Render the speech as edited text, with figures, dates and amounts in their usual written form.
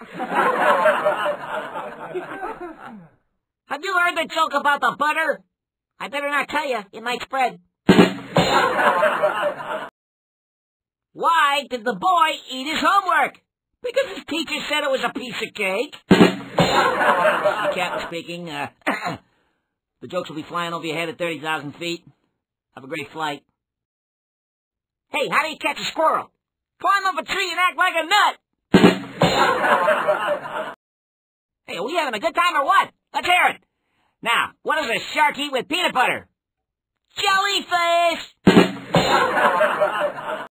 Have you heard the joke about the butter? I better not tell you. It might spread. Why did the boy eat his homework? Because his teacher said it was a piece of cake. The captain speaking. The jokes will be flying over your head at 30,000 feet. Have a great flight. Hey, how do you catch a squirrel? Climb up a tree and act like a nut. Hey, are we having a good time or what? Let's hear it. Now, what does a shark eat with peanut butter? Jellyfish!